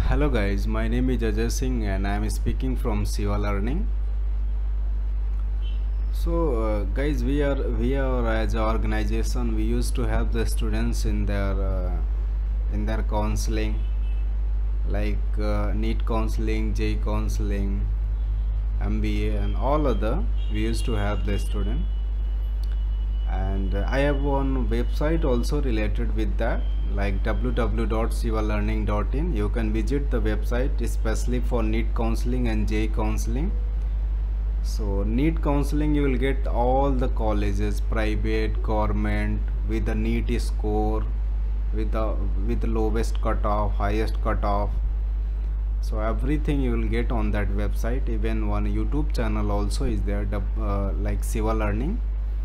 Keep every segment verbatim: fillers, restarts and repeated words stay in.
Hello guys, my name is Ajay Singh and I am speaking from Siva Learning. So uh, guys, we are we are as an organization, we used to help the students in their uh, in their counseling, like uh, NEET counseling, J E E counseling, M B A and all other. We used to help the student, and uh, I have one website also related with that, like w w w dot siva learning dot in. You can visit the website especially for NEET counseling and J E E counseling. So NEET counseling, you will get all the colleges, private, government, with the NEET score, with the with the lowest cutoff, highest cutoff. So everything you will get on that website. Even one YouTube channel also is there, uh, like Siva Learning.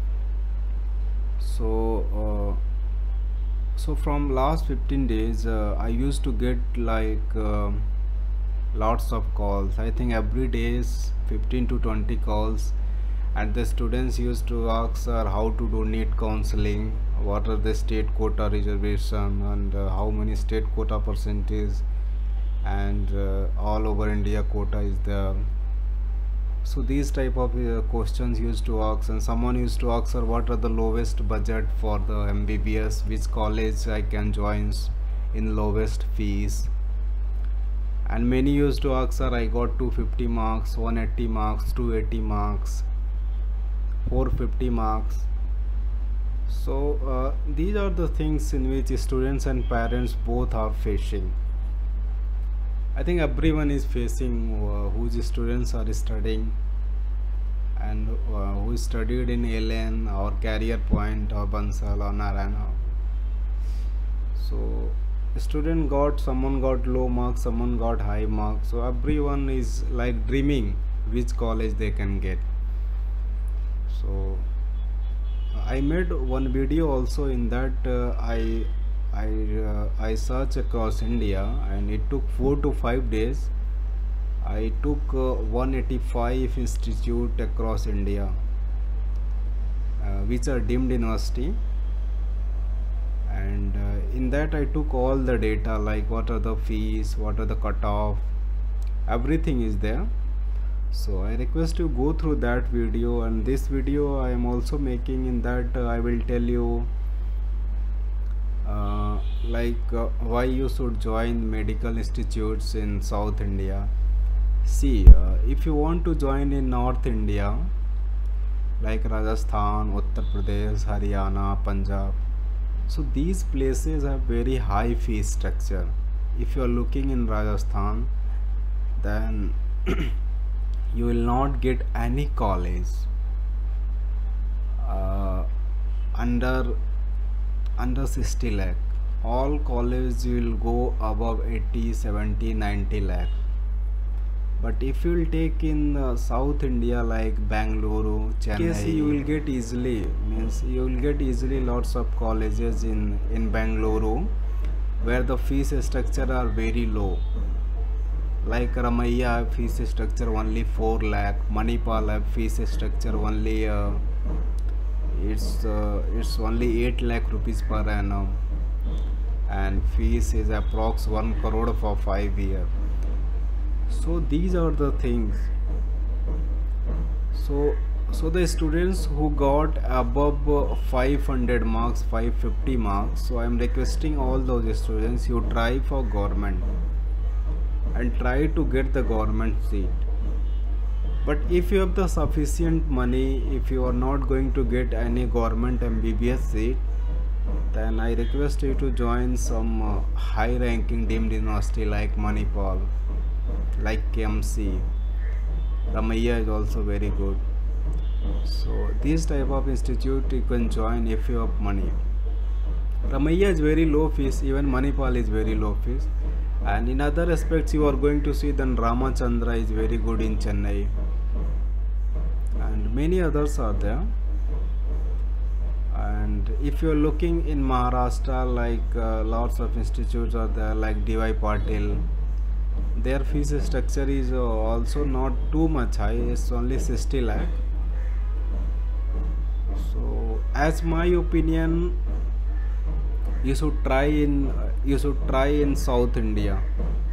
So uh, so from last fifteen days uh, I used to get like uh, lots of calls. I think every day is fifteen to twenty calls, and the students used to ask, sir, how to do NEET counseling, what are the state quota reservation, and uh, how many state quota percentage, and uh, all over India quota is there. So these type of uh, questions used to ask, and someone used to ask, sir, what are the lowest budget for the M B B S, which college I can join in lowest fees. And many used to ask, sir, I got two hundred fifty marks, one hundred eighty marks, two hundred eighty marks, four hundred fifty marks. So uh, these are the things in which students and parents both are facing. I think everyone is facing, uh, whose students are studying and uh, who studied in L N or Career Point or Bansal or Narayana. So student got, someone got low marks, someone got high marks. So everyone is like dreaming which college they can get. So I made one video also. In that uh, I I uh, I searched across India, and it took four to five days. I took uh, one hundred eighty-five institute across India, uh, which are deemed university, and uh, in that I took all the data, like what are the fees, what are the cutoff, everything is there. So I request you go through that video, and this video I am also making. In that uh, I will tell you uh, like uh, why you should join medical institutes in South India. See, uh, if you want to join in North India, like Rajasthan, Uttar Pradesh, Haryana, Punjab, so these places have very high fee structure. If you are looking in Rajasthan, then you will not get any college uh, under under sixty lakh. All colleges will go above eighty, seventy, ninety lakh. But if you will take in uh, South India, like Bangalore, Chennai, you will get easily, means you will get easily lots of colleges in in Bangalore, where the fees structure are very low. Like Ramaiah fees structure only four lakh, Manipal have fees structure only uh, it's uh, it's only eight lakh rupees per annum, and fees is approx one crore for five year. So these are the things. So so the students who got above uh, five hundred marks, five hundred fifty marks, so I am requesting all those students, you try for government and try to get the government seat. But if you have the sufficient money, if you are not going to get any government M B B S seat, then I request you to join some uh, high ranking deemed university like Manipal, like K M C. Ramaiah is also very good. So this type of institute you can join if you have money. Ramaiah is very low fees, even Manipal is very low fees. And in other aspects you are going to see, then Ramachandra is very good in Chennai, and many others are there. And if you are looking in Maharashtra, like uh, lots of institutes are there, like D Y Patil. Their fees structure is uh, also not too much high, it's only sixty lakh. So as my opinion, you should try in uh, you should try in South India.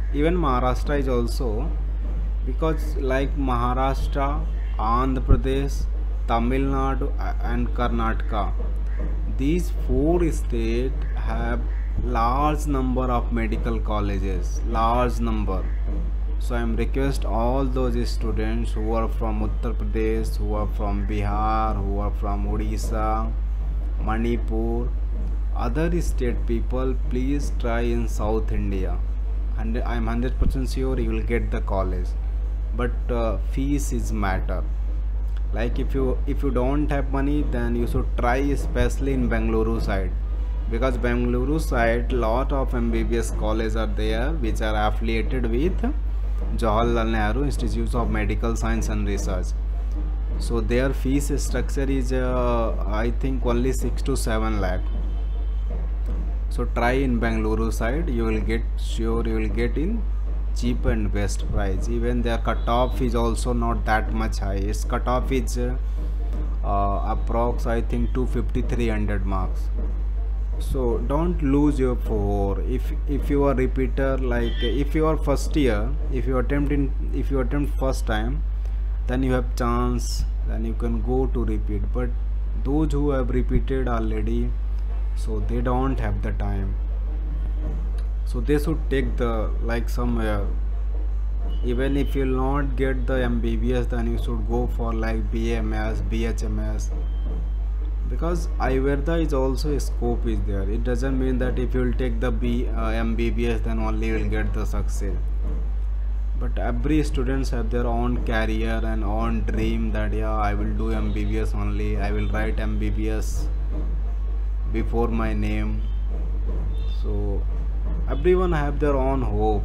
Even Maharashtra is also, because like Maharashtra, Andhra Pradesh, Tamil Nadu a- and Karnataka, these four states have large number of medical colleges, large number. So I am request all those students who are from Uttar Pradesh, who are from Bihar, who are from Odisha, Manipur, other state people, please try in South India. And I am one hundred percent sure you will get the college. But uh, fees is matter. Like if you if you don't have money, then you should try, especially in Bengaluru side, because Bengaluru side lot of M B B S colleges are there which are affiliated with Jawaharlal Nehru Institute of Medical Science and Research. So their fees structure is uh, I think only six to seven lakh. So try in Bangalore side, you will get, sure you will get in cheap and best price. Even their cutoff is also not that much high. Its cutoff is uh, uh, approx I think two fifty three hundred marks. So don't lose your four. If if you are repeater, like if you are first year, if you attempt in if you attempt first time, then you have chance, then you can go to repeat. But those who have repeated already, so they don't have the time, so they should take the, like somewhere, even if you'll not get the M B B S, then you should go for like B M S, B H M S, because Ayurveda is also a scope is there. It doesn't mean that if you'll take the B, uh, M B B S, then only you'll get the success. But every students have their own career and own dream that yeah, I will do M B B S only, I will write M B B S before my name. So everyone have their own hope.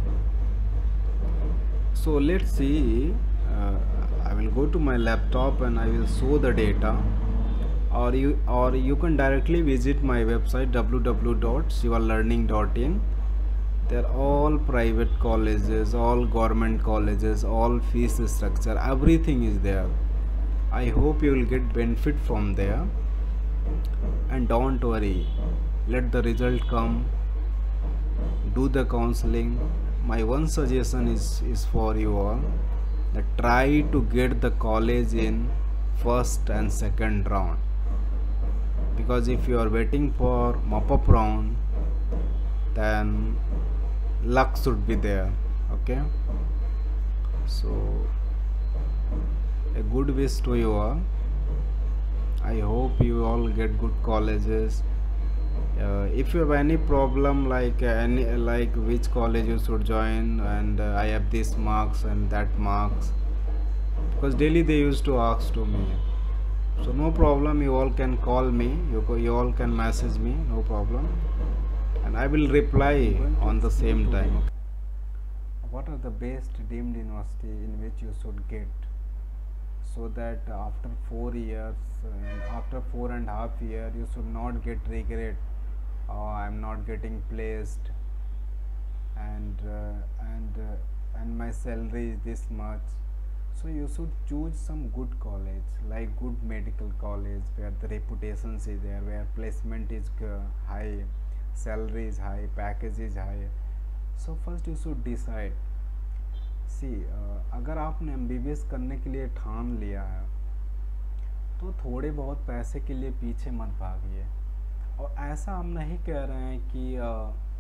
So let's see, uh, I will go to my laptop and I will show the data, or you or you can directly visit my website w w w dot shiva learning dot in. They're all private colleges, all government colleges, all fees structure, everything is there. I hope you will get benefit from there. And don't worry, let the result come, do the counseling. My one suggestion is, is for you all, that try to get the college in first and second round, because if you are waiting for mop up round, then luck should be there. Okay, so a good wish to you all. I hope you all get good colleges. Uh, if you have any problem, like uh, any like which college you should join, and uh, I have this marks and that marks, because daily they used to ask to me. So no problem, you all can call me, you, co- you all can message me, no problem, and I will reply on the same time. What are the best deemed university in which you should get, so that after four years, uh, after four and a half year, you should not get regret. Oh, I'm not getting placed, and uh, and uh, and my salary is this much. So you should choose some good college, like good medical college, where the reputation is there, where placement is uh, high, salary is high, package is high. So first you should decide. सी अगर आपने M B B S करने के लिए ठान लिया है, तो थोड़े बहुत पैसे के लिए पीछे मत भागिए। और ऐसा हम नहीं कह रहे हैं कि आ,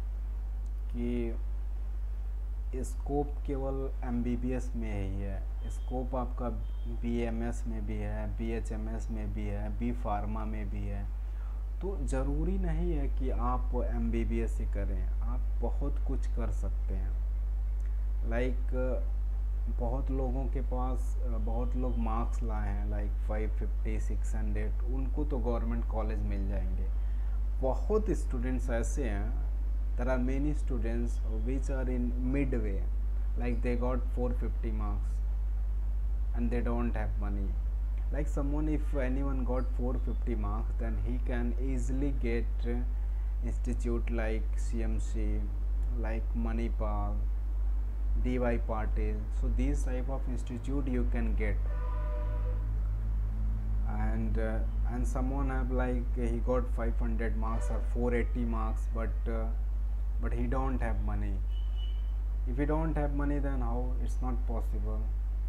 कि स्कोप केवल एम बी बी एस में ही है, स्कोप आपका बी एम एस में भी है, बी एच एम एस में भी है, बी फार्मा में भी है। तो ज़रूरी नहीं है कि आप एम बी बी एस ही करें, आप बहुत कुछ कर सकते हैं। लाइक like, बहुत लोगों के पास बहुत लोग मार्क्स लाए हैं like five fifty six hundred, उनको तो गवर्नमेंट कॉलेज मिल जाएंगे। बहुत स्टूडेंट्स ऐसे हैं, there are many students which are in mid way, like they got four fifty marks and they don't have money. Like someone, if anyone got four fifty marks, then he can easily get institute like C M C, like Manipal, D Y Patil. So these type of institute you can get. And uh, and someone have like he got five hundred marks or four eighty marks, but uh, but he don't have money. If you don't have money, then how? It's not possible.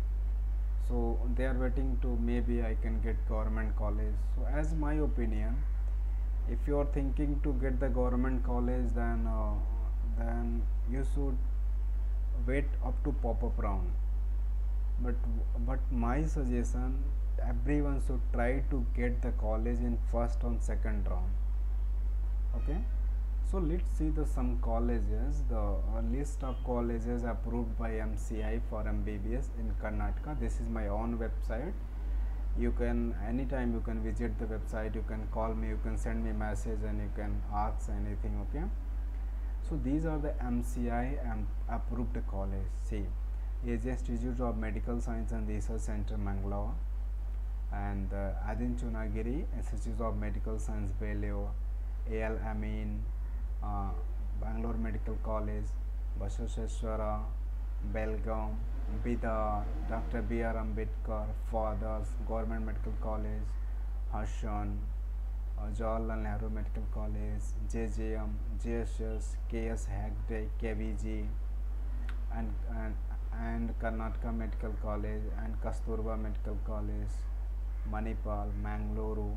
So they are waiting to maybe I can get government college. So as my opinion, if you are thinking to get the government college, then uh, then you should wait up to pop-up round. But but my suggestion, everyone should try to get the college in first or second round. Okay, so let's see the some colleges, the uh, list of colleges approved by M C I for M B B S in Karnataka. This is my own website. You can anytime you can visit the website, you can call me, you can send me message, and you can ask anything. Okay, so these are the M C I um, approved college. See, A J Institute of Medical Science and Research Center, Mangalore, and uh, Adin Chunagiri Institute of Medical Science, Beleo, A L Amin, uh, Bangalore Medical College, Basaveshwara, Belgaum, Bidar, Doctor B R Ambedkar, Fathers, Government Medical College, Hashan, uh, Jawaharlal Nehru Medical College, J J M, J S S, K S Hegde, K V G, and, and and Karnataka Medical College, and Kasturba Medical College, Manipal, Mangaluru.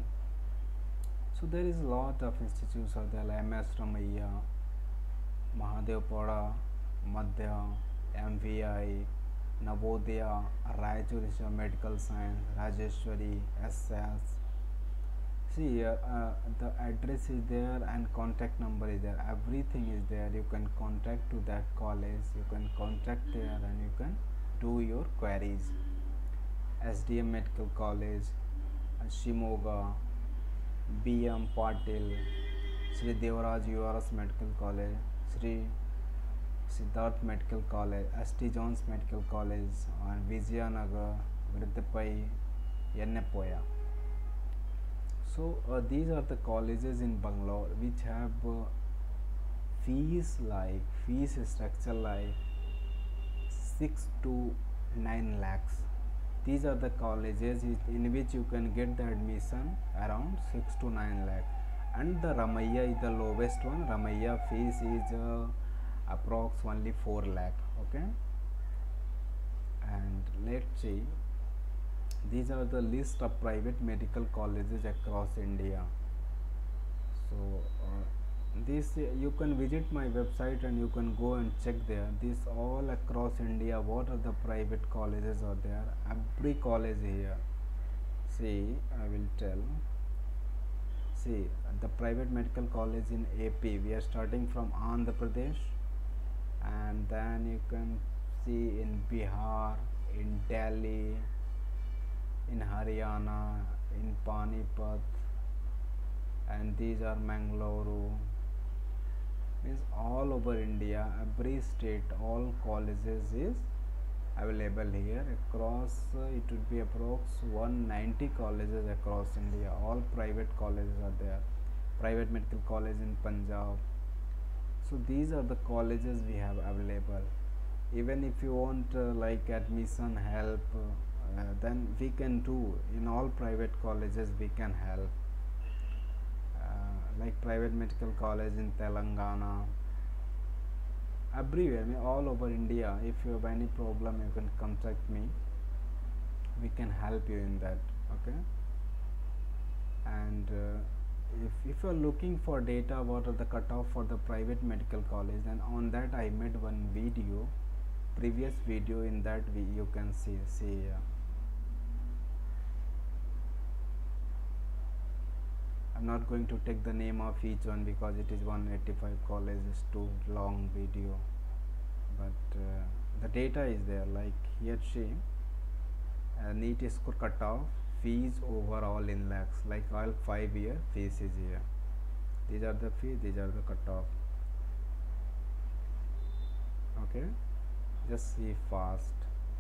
So there is a lot of institutes are there, like M S Ramaiah, Mahadevpada, Madhya, M V I, Navodaya, Raichur Institute of Medical Science, Rajeshwari, S S. See here, uh, the address is there and contact number is there. Everything is there. You can contact to that college. You can contact there and you can do your queries. S D M Medical College, uh, Shimoga, B M Patil, Sri Devaraj U R S Medical College, Sri Siddharth Medical College, S T Jones Medical College, and Vijayanagar, Vridapai, Yennepoya. So uh, these are the colleges in Bangalore which have uh, fees like fees structure like six to nine lakhs. These are the colleges in which you can get the admission around six to nine lakh. And the Ramaiah is the lowest one. Ramaiah fees is uh, approx only four lakh. Okay, and let's see. These are the list of private medical colleges across India. So uh, this uh, you can visit my website and you can go and check there. This all across India, what are the private colleges are there? Every college here. See, I will tell. See, the private medical college in A P, we are starting from Andhra Pradesh, and then you can see in Bihar, in Delhi, in Haryana, in Panipat, and these are Mangaluru. Means all over India, every state, all colleges is available here. Across uh, it would be approx one hundred ninety colleges across India. All private colleges are there. Private medical college in Punjab. So these are the colleges we have available. Even if you want uh, like admission help, uh, uh, then we can do in all private colleges. We can help. Uh, like private medical college in Telangana, everywhere, I mean, all over India. If you have any problem, you can contact me. We can help you in that. Okay. And uh, if, if you are looking for data what are the cutoff for the private medical college, then on that I made one video, previous video. In that we you can see see uh, I'm not going to take the name of each one because it is one hundred eighty-five colleges, too long video, but uh, the data is there. Like here see uh, NEET score cutoff, fees overall in lakhs, like all five year fees is here. These are the fees, these are the cutoff. Okay, just see fast.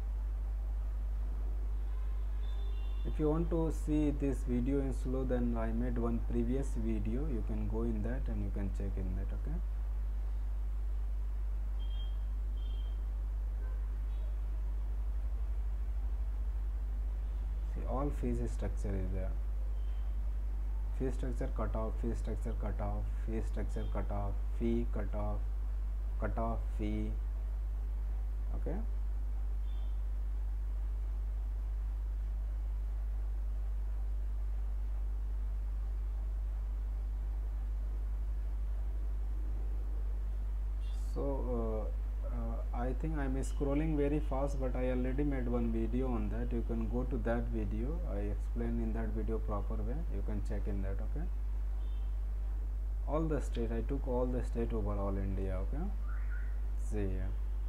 If you want to see this video in slow, then I made one previous video. You can go in that and you can check in that. Okay. See, all fees structure is there. Fee structure cutoff, fee structure cutoff, fee structure cutoff, fee cutoff, cutoff fee, okay. So uh, uh, I think I'm scrolling very fast, but I already made one video on that. You can go to that video. I explain in that video proper way. You can check in that. Okay. All the state, I took all the state over all India. Okay. See here.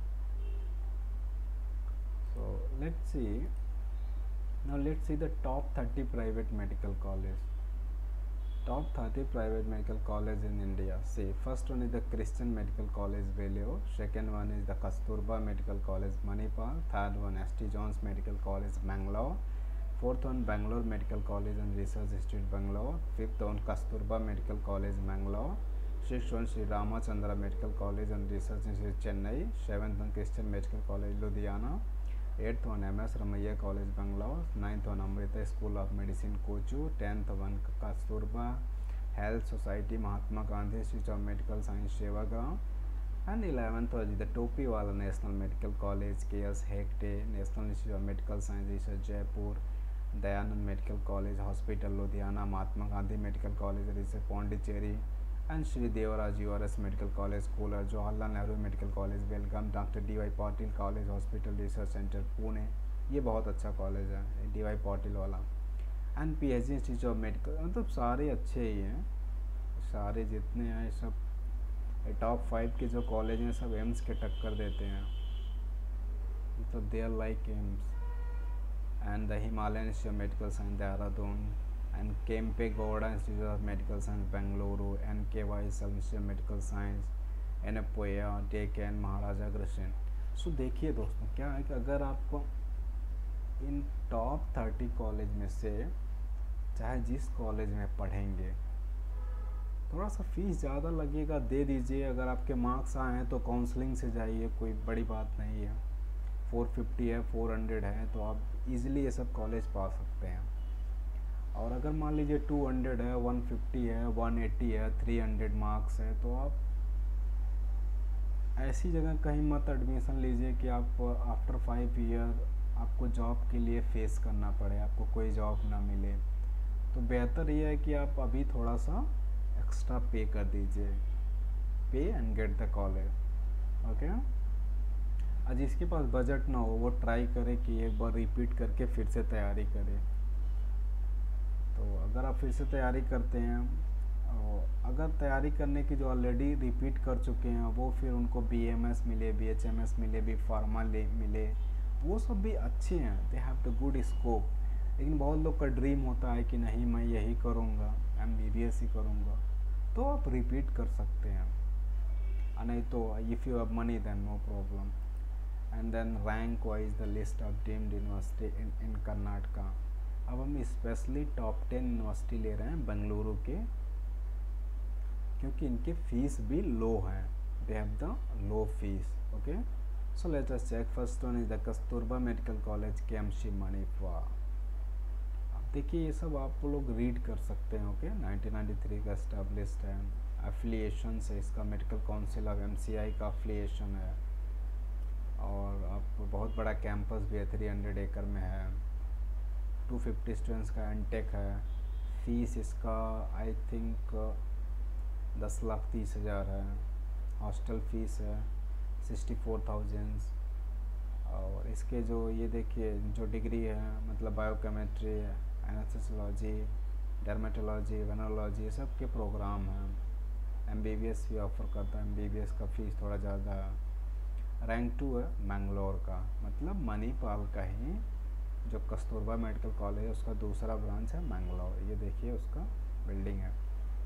So let's see. Now let's see the top thirty private medical college. Top thirty private medical college in India. See, first one is the Christian Medical College, Vellore. Second one is the Kasturba Medical College, Manipal. Third one, S T Jones Medical College, Bangalore. Fourth one, Bangalore Medical College and Research Institute, Bangalore. Fifth one, Kasturba Medical College, Bangalore. Sixth one, Sri Ramachandra Medical College and Research Institute, Chennai. Seventh one, Christian Medical College, Ludhiana. Eighth one, M S Ramaiah College, Bangalore. Ninth one, Amrita School of Medicine, Kochu. Tenth one, Kasturba Health Society, Mahatma Gandhi Institute of Medical Science, Sevagaon. And eleventh was the Topiwala National Medical College, K S Hegde National Institute of Medical Science, Research, Jaipur. Dayanand Medical College Hospital, Ludhiana. Mahatma Gandhi Medical College, Research, Pondicherry. And Shri Devaraj U R S Medical College, Kolar. Jawaharlal Nehru Medical College, Belgaum. Doctor D Y Patil College Hospital Research Centre, Pune. ये बहुत अच्छा college है D Y Patil वाला. And P H D Institute of Medical, मतलब सारे अच्छे ही हैं. सारे जितने हैं सब टॉप फाइव के जो कॉलेज हैं सब एम्स के टक्कर देते हैं, मतलब they are like AIIMS. And the Himalayan Institute of Medical Science, Dehradun. and Kempe Gowda Institute of Medical Science, Bengaluru. N K Y Institute of Medical Science, Enepoya, Deccan, Maharaja Agrasen. So देखिए दोस्तों, क्या है कि अगर आपको इन टॉप थर्टी कॉलेज में से चाहे जिस कॉलेज में पढ़ेंगे, थोड़ा सा फीस ज़्यादा लगेगा, दे दीजिए. अगर आपके मार्क्स आए हैं तो काउंसलिंग से जाइए, कोई बड़ी बात नहीं है. फोर फिफ्टी है, फोर हंड्रेड है, तो आप इजीली ये सब कॉलेज पा सकते हैं. और अगर मान लीजिए टू हंड्रेड है, वन फिफ्टी है, वन एटी है, थ्री हंड्रेड मार्क्स है, तो आप ऐसी जगह कहीं मत एडमिशन लीजिए कि आप आफ्टर फाइव ईयर आपको जॉब के लिए फेस करना पड़े, आपको कोई जॉब ना मिले. तो बेहतर ये है कि आप अभी थोड़ा सा एक्स्ट्रा पे कर दीजिए, pay and get the college. Okay. आज जिसके पास बजट ना हो वो ट्राई करे कि एक बार रिपीट करके फिर से तैयारी करे. तो अगर आप फिर से तैयारी करते हैं, और अगर तैयारी करने की जो ऑलरेडी रिपीट कर चुके हैं वो फिर उनको बी एम एस मिले, बी एच एम एस मिले, बी फार्मा ले मिले, वो सब भी अच्छे हैं, they have the good scope. लेकिन बहुत लोग का ड्रीम होता है कि नहीं मैं यही करूँगा, एम बी बी एस ही करूँगा, तो आप रिपीट कर सकते हैं. नहीं तो if you have money then no problem. And then rank wise the list of deemed university in in Karnataka. अब हम स्पेशली टॉप टेन यूनिवर्सिटी ले रहे हैं बेंगलुरु के, क्योंकि इनके फीस भी लो हैं, they have the low fees. Okay. So let us check. First one is the Kasturba Medical College, K M C Manipur. अब देखिए ये सब आप लोग रीड कर सकते हैं. ओके. नाइनटीन नाइंटी थ्री का एस्टेब्लिश्ड है, एफिलिएशन से इसका medical council of M C I का एफिलिएशन है, और अब बहुत बड़ा कैंपस भी है, थ्री हंड्रेड एकड़ में है. टू फिफ्टी स्टूडेंट्स का एनटेक है. फीस इसका आई थिंक दस लाख तीस हज़ार है. हॉस्टल फीस है सिक्सटी फोर थाउजेंड. और इसके जो ये देखिए जो डिग्री है, मतलब बायोकेमिस्ट्री, एनेस्थेसियोलॉजी, डर्मेटोलॉजी, वेनोलॉजी, ये सब के प्रोग्राम हैं. एम बी बी एस भी ऑफ़र करता है. एम बी बी एस का फ़ीस थोड़ा ज़्यादा है. रैंक टू है मैंगलोर का, मतलब मणिपाल का ही जो कस्तूरबा मेडिकल कॉलेज है उसका दूसरा ब्रांच है मैंगलोर. ये देखिए उसका बिल्डिंग है.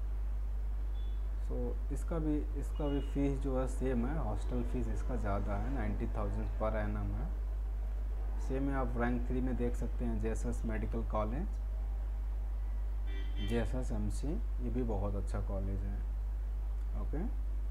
सो so, इसका भी इसका भी फीस जो है सेम है. हॉस्टल फीस इसका ज़्यादा है, नाइन्टी थाउजेंड पर एनम है. सेम है. आप रैंक थ्री में देख सकते हैं J S S Medical College, J S S M C, ये भी बहुत अच्छा कॉलेज है. ओके.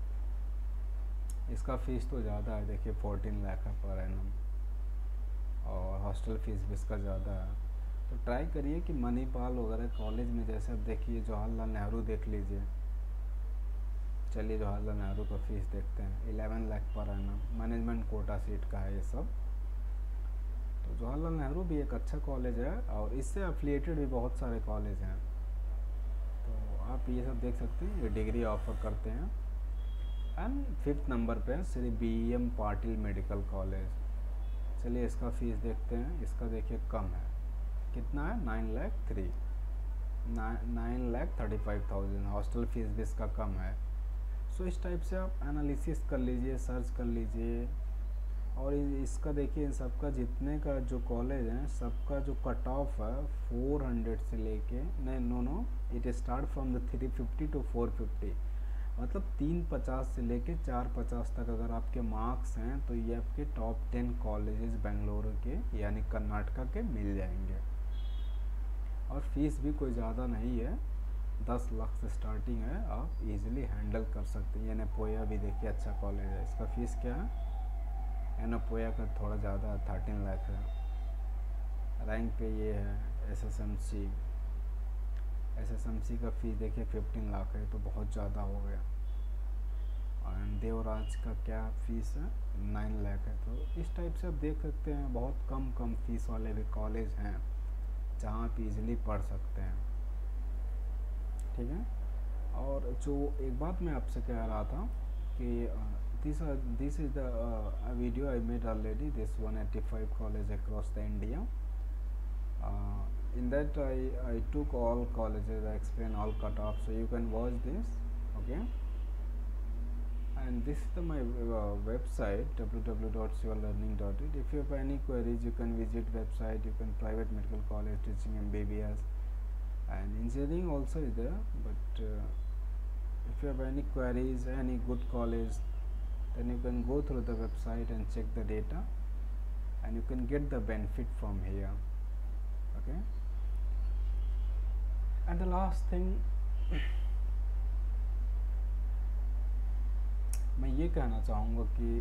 इसका फ़ीस तो ज़्यादा है, देखिए फोर्टीन लाख है पर एनम, और हॉस्टल फीस भी इसका ज़्यादा है. तो ट्राई करिए कि मणिपाल वगैरह कॉलेज में, जैसे अब देखिए जवाहरलाल नेहरू देख लीजिए, चलिए जवाहरलाल नेहरू का फीस देखते हैं। Eleven lakh per annum, management quota seat का है ये सब। तो जवाहरलाल नेहरू भी एक अच्छा कॉलेज है और इससे एफिलिएटेड भी बहुत सारे कॉलेज हैं। तो आप ये सब देख सकते हैं, ये डिग्री ऑफर करते हैं। एंड फिफ्थ नंबर पे Shri B M Patil Medical College. चलिए इसका फीस देखते हैं। इसका देखिए कम है, कितना है, nine lakh three nine lakh thirty five thousand. Hostel fees भी इसका कम है। सो इस टाइप से आप एनालिसिस कर लीजिए, सर्च कर लीजिए। और इसका देखिए, इन सबका जितने का जो कॉलेज हैं सबका जो कट ऑफ है फोर हंड्रेड से लेके, नहीं no no it start from the three fifty to four fifty, मतलब तीन पचास से लेके चार पचास तक अगर आपके मार्क्स हैं तो ये आपके टॉप टेन कॉलेजेस बेंगलुरु के यानी कर्नाटका के मिल जाएंगे। और फीस भी कोई ज़्यादा नहीं है, दस लाख से स्टार्टिंग है, आप इजीली हैंडल कर सकते हैं। एनपोया भी देखिए अच्छा कॉलेज है। इसका फीस क्या है, एनपोया का थोड़ा ज़्यादा है, थर्टीन लाख है। रैंक पे ये है S S M C. S S M C का फीस देखिए फिफ्टीन लाख है, तो बहुत ज़्यादा हो गया। और देवराज का क्या फीस है, नाइन लाख है। तो इस टाइप से आप देख सकते हैं, बहुत कम कम फीस वाले भी कॉलेज हैं जहाँ आप इजीली पढ़ सकते हैं। ठीक है। और जो एक बात मैं आपसे कह रहा था कि this this is the video I made already, this one eighty five college across the India. in that I, I took all colleges, I explain all cutoffs, so you can watch this. Okay, and this is the, my uh, website w w w dot siva learning dot it. If you have any queries you can visit website. You can private medical college teaching M B B S and engineering also is there, but uh, if you have any queries, any good college, then you can go through the website and check the data and you can get the benefit from here. Okay, and the last thing मैं ये कहना चाहूँगा कि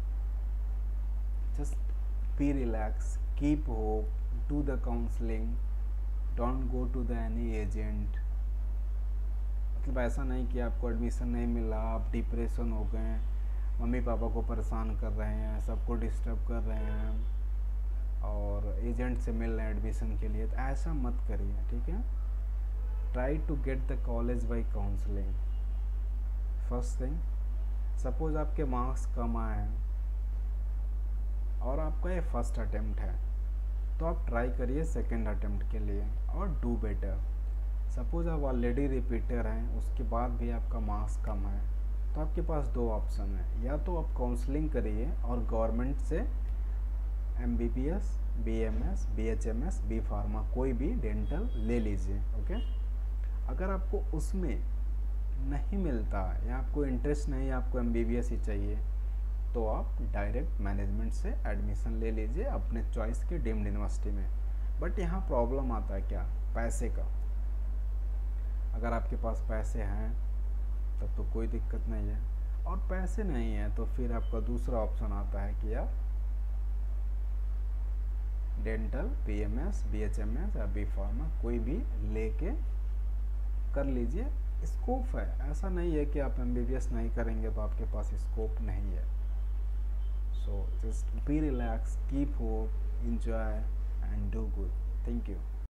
just be relaxed, keep hope, do the counseling, don't go to the any agent. मतलब ऐसा नहीं कि आपको एडमिशन नहीं मिला, आप डिप्रेशन हो गए, मम्मी पापा को परेशान कर रहे हैं, सबको डिस्टर्ब कर रहे हैं और एजेंट से मिल रहे हैं एडमिशन के लिए, तो ऐसा मत करिए। ठीक है, try to get the college by counselling. First thing, suppose आपके मार्क्स कम आए हैं और आपका ये फर्स्ट अटेम्प्ट है, तो आप ट्राई करिए सेकेंड अटेम्प्ट के लिए और डू बेटर। सपोज आप ऑलरेडी रिपीटर हैं, उसके बाद भी आपका मार्क्स कम है, तो आपके पास दो ऑप्शन है, या तो आप काउंसलिंग करिए और गवर्नमेंट से M B B S, B M S, B H M S, B pharma कोई भी डेंटल ले लीजिए। ओके, अगर आपको उसमें नहीं मिलता या आपको इंटरेस्ट नहीं, आपको एम बी बी एस ही चाहिए, तो आप डायरेक्ट मैनेजमेंट से एडमिशन ले लीजिए अपने चॉइस के डीम्ड यूनिवर्सिटी में। बट यहाँ प्रॉब्लम आता है क्या, पैसे का। अगर आपके पास पैसे हैं तब तो कोई दिक्कत नहीं है, और पैसे नहीं है तो फिर आपका दूसरा ऑप्शन आता है कि आप dental, B M S, B H M S या बी फार्मा कोई भी लेके कर लीजिए। स्कोप है, ऐसा नहीं है कि आप एम बी बी एस नहीं करेंगे तो आपके पास स्कोप नहीं है। So just be relax, keep hope, enjoy and do good. Thank you.